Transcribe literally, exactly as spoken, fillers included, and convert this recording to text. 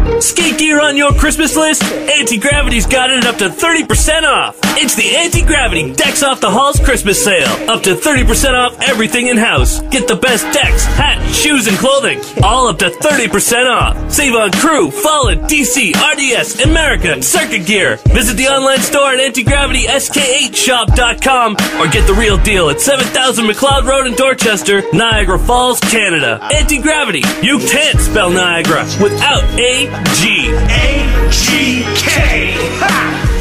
Skate gear on your Christmas list? Anti-Gravity's got it up to thirty percent off. It's the Anti-Gravity Decks Off the Halls Christmas Sale. Up to thirty percent off everything in-house. Get the best decks, hats, shoes, and clothing. All up to thirty percent off. Save on crew, Fallen, D C, R D S, America, and circuit gear. Visit the online store at anti gravity s k eight shop dot com or get the real deal at seven thousand McLeod Road in Dorchester, Niagara Falls, Canada. Anti-Gravity. You can't spell Niagara without A G. A G K! Ha!